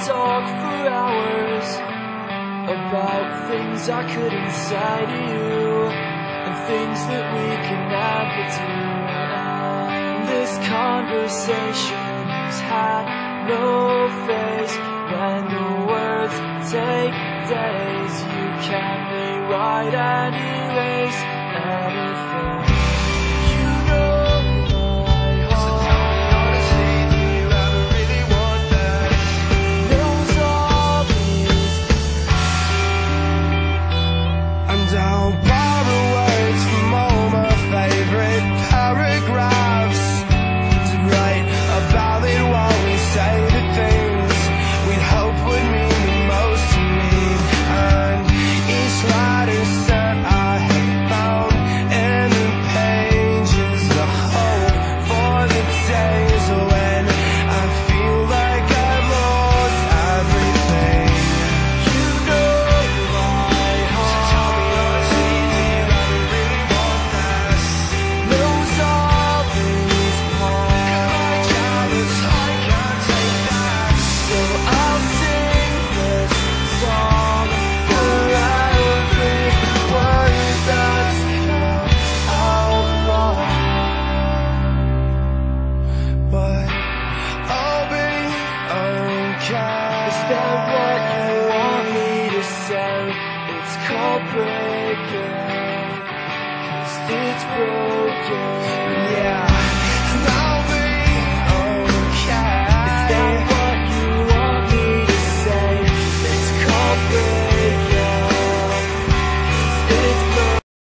talk for hours about things I couldn't say to you, and things that we could never do. And this conversation's had no face. When the words take days, you can rewrite and erase anything. You know my heart. So tell me honestly, do you ever really want that? Knows all these. And I'll borrow words from all my favorite paragraphs to write about it while we say the things we'd hope would mean the most to me. And each writer said I had found in the pages the hope for the days when I feel like I've lost everything. You know my heart. So tell me honestly, do you ever really want that? Knows all these parts. I can't take that. So I'll sing this song for every word that's come out wrong. But I'll be okay. Is that what you want me to say? It's called breaking, 'cause it's broken. Yeah, and I'll be okay. Is that what you want me to say? It's called breaking, 'cause it's broken.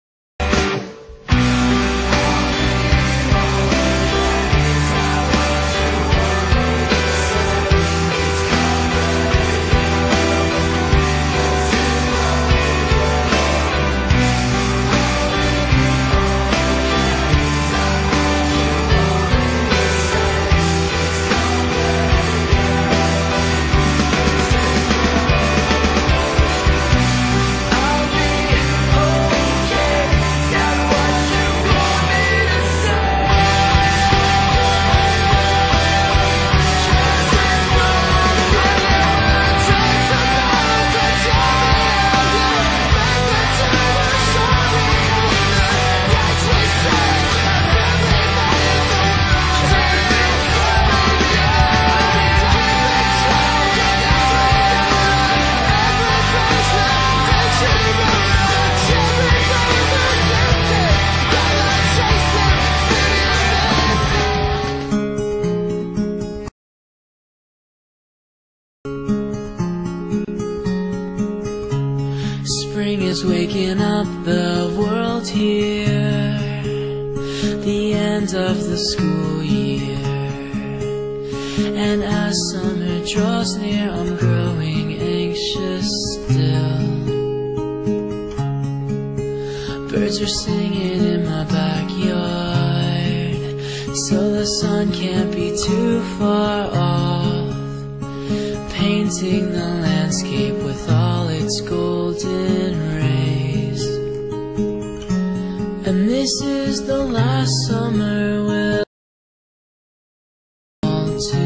Spring is waking up the world here, the end of the school year. And as summer draws near, I'm growing anxious still. Birds are singing in my backyard, so the sun can't be too far off, painting the landscape with all its golden rays. And this is the last summer we'll all to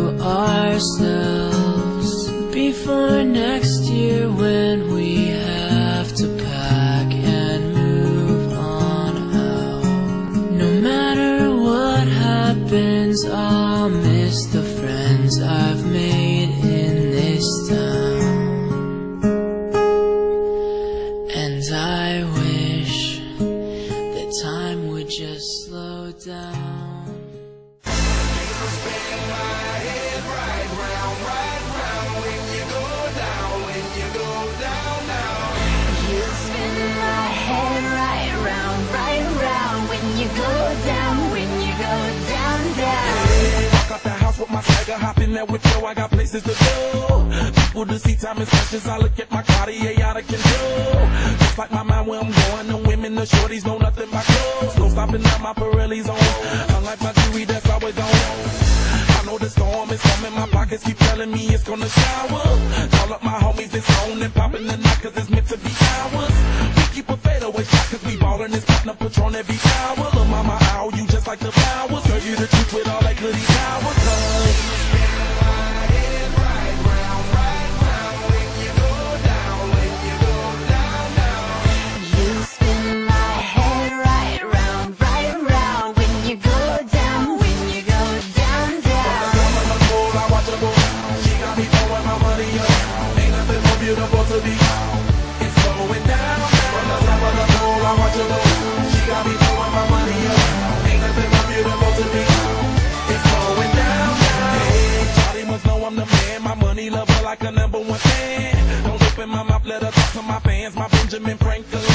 ourselves before next year, when we have to pack and move on out. No matter what happens, I'll miss the friends I've made in this town. And I wish that time would just slow down. You spin my head right round when you go down, when you go down, down. Walk out the house with my swagger, hop in there with Joe, I got places to go. People to see, time is precious, I look at my Cartier out of control. Just like my mind where I'm going, the women, the shorties know nothing but clothes. No stopping at my Pirelli's on, unlike my jewelry that's always on. I know the storm is coming, my pockets keep telling me it's gonna shower. Call up my homies, it's on and popping the night, 'cause it's meant to be ours. We keep a fadeaway shot, 'cause we ballin' this partner Patron every hour. Look mama, ow, you just like the flowers. Girl, you the truth with all that goody power. 'Cause beautiful to be. It's going down. From the top of the pole, I watch her go. She got me throwing my money up. Ain't nothing more beautiful to me. It's going down. Hey, Charlie must know I'm the man. My money lover like a #1 fan. Don't open my mouth, let her talk to my fans. My Benjamin Franklin.